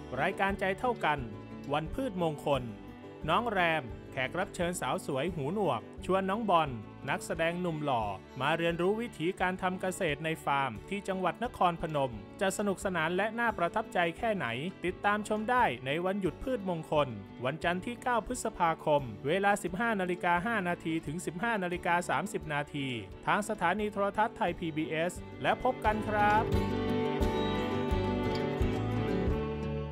รายการใจเท่ากันวันพืชมงคลน้องแรมแขกรับเชิญสาวสวยหูหนวกชวนน้องบอลนักแสดงหนุ่มหล่อมาเรียนรู้วิถีการทำเกษตรในฟาร์มที่จังหวัดนครพนมจะสนุกสนานและน่าประทับใจแค่ไหนติดตามชมได้ในวันหยุดพืชมงคลวันจันทร์ที่ 9 พฤษภาคมเวลา 15:05 น. ถึง 15:30 น. ทางสถานีโทรทัศน์ไทย PBS และพบกันครับ